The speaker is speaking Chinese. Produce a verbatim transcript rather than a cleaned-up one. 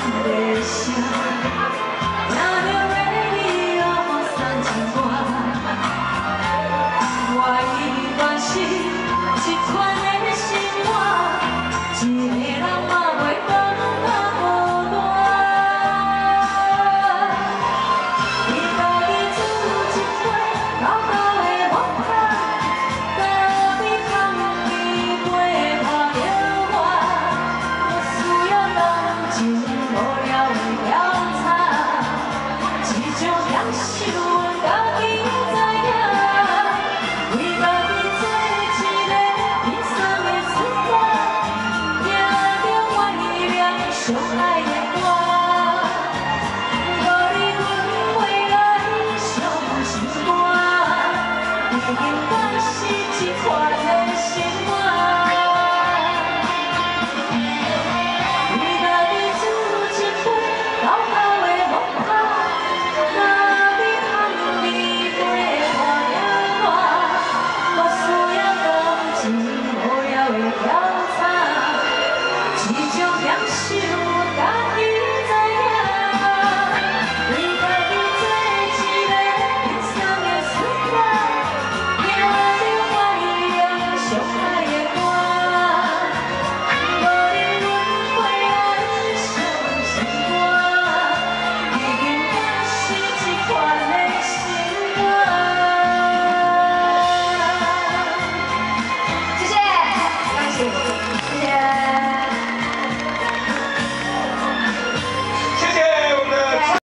的声，听着 radio 三千歌，我依然是一款的生活，一个人嘛袂感觉孤单。你家己煮一杯厚厚的木汤，咖啡香味陪泡着我，无需要同情无聊的调查，这种感受阮家己知影。为家己做一个悲伤的存在，听着我依然上爱的歌，无你阮未来上心肝，已经敢是一款的生活。为家己煮一杯厚厚的木汤，咖啡香味陪伴着我，无需要同情无聊的调